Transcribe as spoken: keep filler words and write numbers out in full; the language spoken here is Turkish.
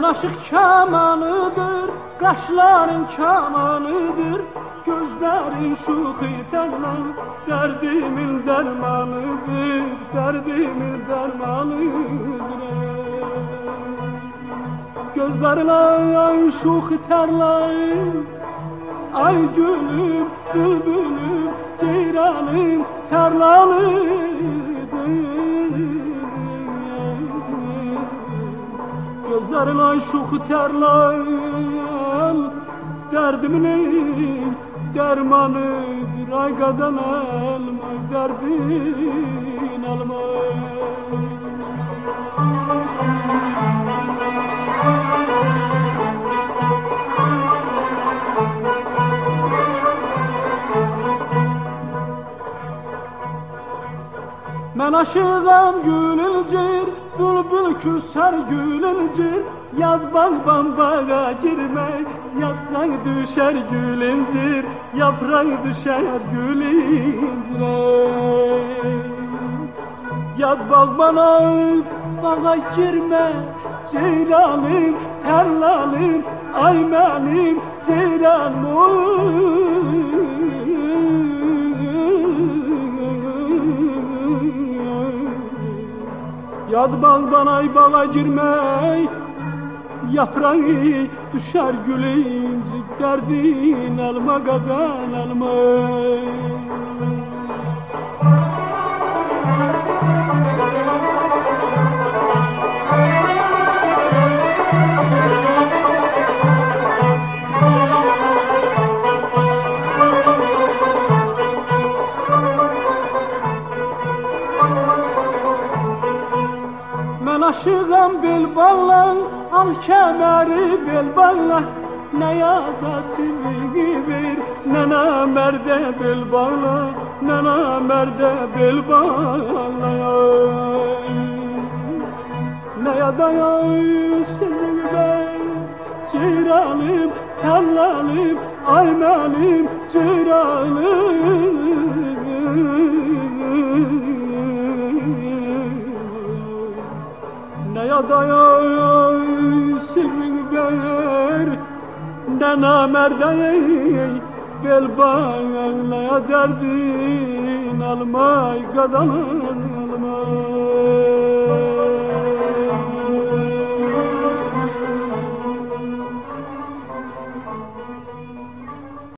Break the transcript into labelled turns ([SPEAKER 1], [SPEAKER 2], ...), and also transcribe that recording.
[SPEAKER 1] aşık kamanıdır, kaşların kamanıdır, gözlerin şu hiterler, derdimin dermanıdır, derdimin dermanıdır. Gözlerin ay şu hiterler, ay gülüm, bülbülüm, ceyranım, terlanıdır. Gözlerin ay şu hiterler, derdimin dermanıdır. Ay qadan almay, derdin almay. Mən aşığam gül incir, bülbül küser gül incir, yad bağban bağa girmək, yaprak düşer gül incir, yaprak düşer gül incir. Yad bağbana bağa girmək, ceylanım, tərlanım, ay mənim ceyranım. Yad bağdan ay bağa girmək, yaprağı düşer gül incik, derdin alma qadan alma. Aşığam bel bağla, al kemeri bel bağla, ne yada sivri ver, ne namerde bel bağla, ne namerde bel bağla. Ne yada sivri ver, ceyranım, tellalım, ay mənim ceyranım. Ne yadayay sivri ver, ne namerdey bel bağla, derdin almay, qadan almay.